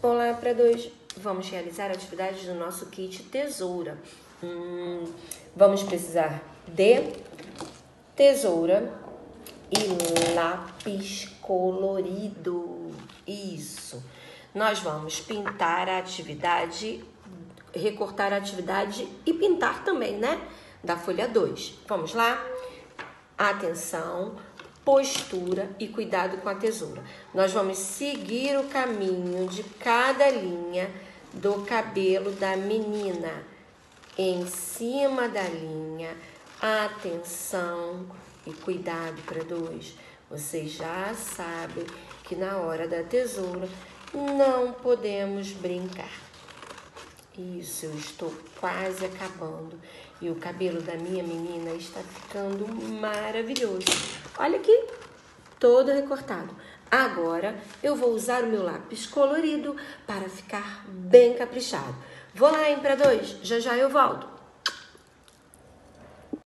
Olá, para dois. Vamos realizar atividades do nosso kit tesoura. Vamos precisar de tesoura e lápis colorido. Isso. Nós vamos pintar a atividade, recortar a atividade e pintar também, né? Da folha 2. Vamos lá? Atenção, postura e cuidado com a tesoura. Nós vamos seguir o caminho de cada linha do cabelo da menina. Em cima da linha, atenção e cuidado para dois. Vocês já sabem que na hora da tesoura não podemos brincar. Isso, eu estou quase acabando. E o cabelo da minha menina está ficando maravilhoso. Olha aqui, todo recortado. Agora eu vou usar o meu lápis colorido para ficar bem caprichado. Vou lá, hein, para dois. Já já eu volto.